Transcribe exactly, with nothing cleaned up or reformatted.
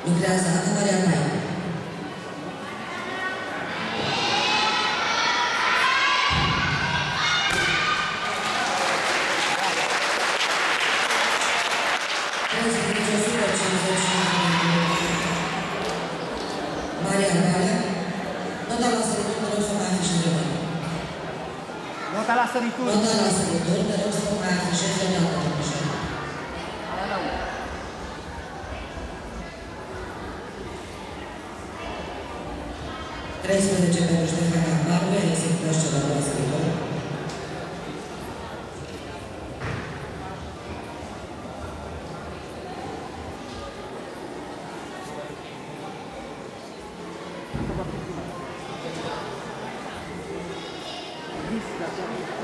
Lucrează Ana Maria Mai. Maria Valea, nota la săritur, te rog să mai afișezi o dată. Nota la săritur. Nota la săritur, te rog să mai afișezi o dată. treisprezece pentru Ștefan Camparu, el este cu celălalt la săritur. This, that's